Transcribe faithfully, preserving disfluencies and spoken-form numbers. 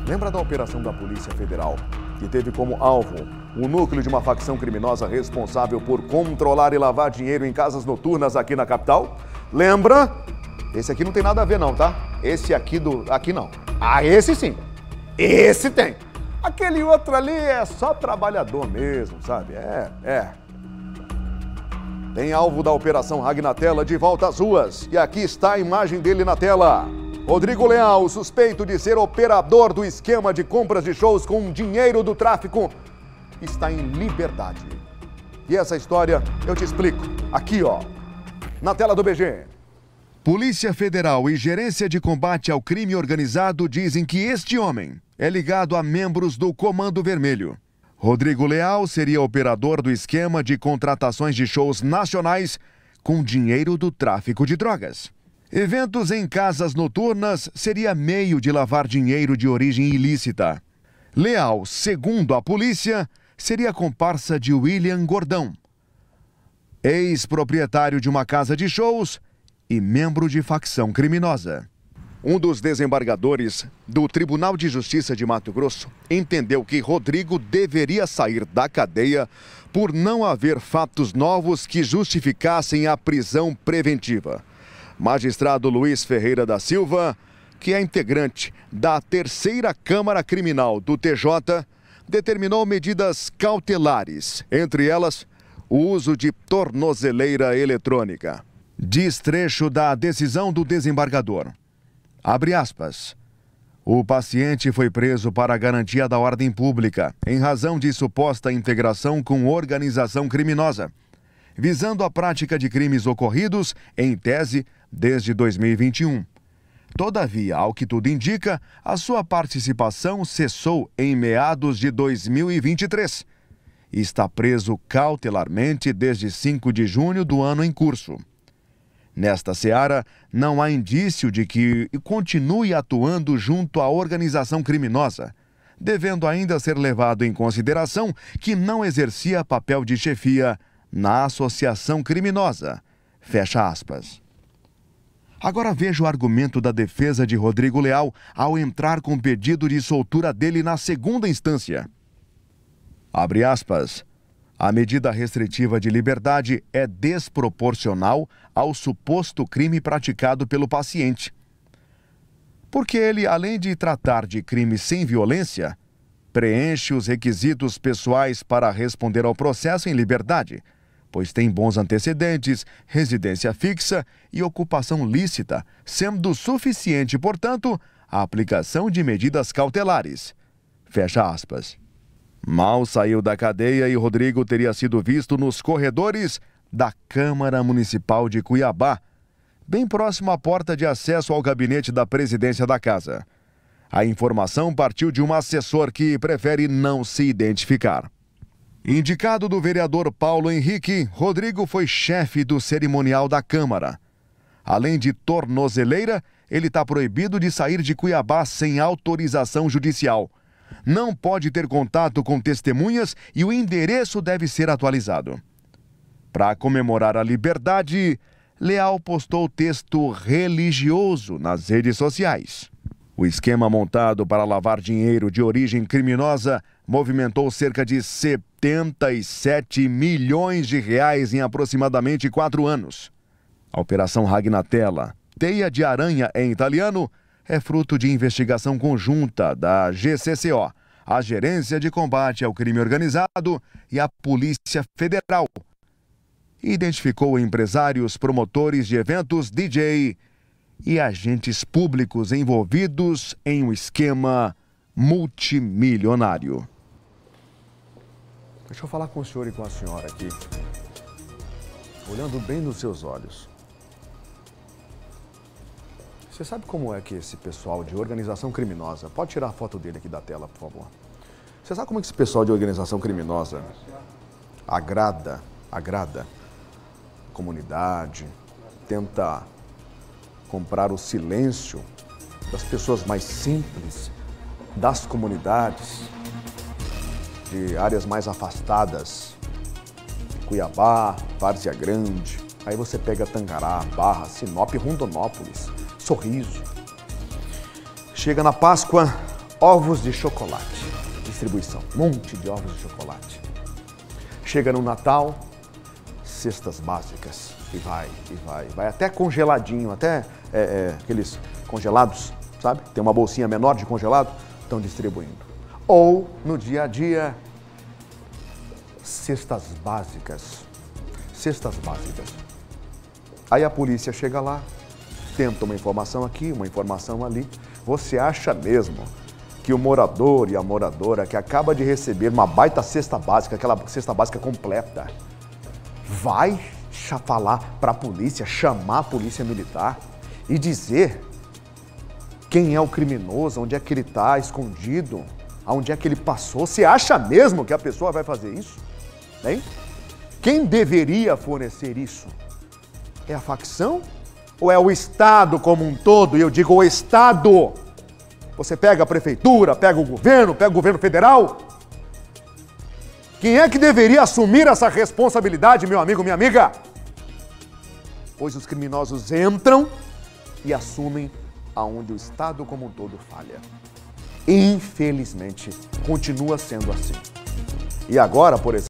Lembra da operação da Polícia Federal, que teve como alvo o núcleo de uma facção criminosa responsável por controlar e lavar dinheiro em casas noturnas aqui na capital? Lembra? Esse aqui não tem nada a ver não, tá? Esse aqui do... aqui não. Ah, esse sim. Esse tem. Aquele outro ali é só trabalhador mesmo, sabe? É, é. Tem alvo da Operação Ragnatela de volta às ruas. E aqui está a imagem dele na tela. Rodrigo Leal, suspeito de ser operador do esquema de compras de shows com dinheiro do tráfico, está em liberdade. E essa história eu te explico aqui, ó, na tela do B G. Polícia Federal e Gerência de Combate ao Crime Organizado dizem que este homem é ligado a membros do Comando Vermelho. Rodrigo Leal seria operador do esquema de contratações de shows nacionais com dinheiro do tráfico de drogas. Eventos em casas noturnas seria meio de lavar dinheiro de origem ilícita. Leal, segundo a polícia, seria comparsa de William Gordão, ex-proprietário de uma casa de shows e membro de facção criminosa. Um dos desembargadores do Tribunal de Justiça de Mato Grosso entendeu que Rodrigo deveria sair da cadeia por não haver fatos novos que justificassem a prisão preventiva. Magistrado Luiz Ferreira da Silva, que é integrante da terceira Câmara Criminal do T J, determinou medidas cautelares, entre elas o uso de tornozeleira eletrônica. Diz trecho da decisão do desembargador. Abre aspas. O paciente foi preso para a garantia da ordem pública, em razão de suposta integração com organização criminosa, visando a prática de crimes ocorridos, em tese, desde dois mil e vinte e um. Todavia, ao que tudo indica, a sua participação cessou em meados de dois mil e vinte e três. Está preso cautelarmente desde cinco de junho do ano em curso. Nesta seara, não há indício de que continue atuando junto à organização criminosa, devendo ainda ser levado em consideração que não exercia papel de chefia na associação criminosa. Fecha aspas. Agora veja o argumento da defesa de Rodrigo Leal ao entrar com o pedido de soltura dele na segunda instância. Abre aspas. A medida restritiva de liberdade é desproporcional ao suposto crime praticado pelo paciente. Porque ele, além de tratar de crime sem violência, preenche os requisitos pessoais para responder ao processo em liberdade, pois tem bons antecedentes, residência fixa e ocupação lícita, sendo suficiente, portanto, a aplicação de medidas cautelares. Fecha aspas. Mal saiu da cadeia e Rodrigo teria sido visto nos corredores da Câmara Municipal de Cuiabá, bem próximo à porta de acesso ao gabinete da presidência da casa. A informação partiu de um assessor que prefere não se identificar. Indicado do vereador Paulo Henrique, Rodrigo foi chefe do cerimonial da Câmara. Além de tornozeleira, ele está proibido de sair de Cuiabá sem autorização judicial. Não pode ter contato com testemunhas e o endereço deve ser atualizado. Para comemorar a liberdade, Leal postou texto religioso nas redes sociais. O esquema montado para lavar dinheiro de origem criminosa movimentou cerca de setenta e sete milhões de reais em aproximadamente quatro anos. A Operação Ragnatela, Teia de Aranha em italiano, é fruto de investigação conjunta da G C C O, a Gerência de Combate ao Crime Organizado e a Polícia Federal. Identificou empresários, promotores de eventos, D J e agentes públicos envolvidos em um esquema multimilionário. Deixa eu falar com o senhor e com a senhora aqui, olhando bem nos seus olhos. Você sabe como é que esse pessoal de organização criminosa... Pode tirar a foto dele aqui da tela, por favor. Você sabe como é que esse pessoal de organização criminosa agrada, agrada a comunidade, tenta comprar o silêncio das pessoas mais simples, das comunidades, de áreas mais afastadas, Cuiabá, Várzea Grande, aí você pega Tangará, Barra, Sinop, Rondonópolis, Sorriso. Chega na Páscoa, ovos de chocolate. Distribuição, um monte de ovos de chocolate. Chega no Natal, cestas básicas. E vai, e vai, vai até congeladinho, até é, é, aqueles congelados, sabe? Tem uma bolsinha menor de congelado, estão distribuindo. Ou, no dia a dia, cestas básicas. Cestas básicas. Aí a polícia chega lá, tenta uma informação aqui, uma informação ali. Você acha mesmo que o morador e a moradora que acaba de receber uma baita cesta básica, aquela cesta básica completa, vai falar para a polícia, chamar a polícia militar e dizer quem é o criminoso, onde é que ele está escondido, aonde é que ele passou? Você acha mesmo que a pessoa vai fazer isso? Hein? Quem deveria fornecer isso? É a facção ou é o Estado como um todo? E eu digo o Estado. Você pega a prefeitura, pega o governo, pega o governo federal. Quem é que deveria assumir essa responsabilidade, meu amigo, minha amiga? Pois os criminosos entram e assumem aonde o Estado como um todo falha. Infelizmente, continua sendo assim. E agora, por exemplo,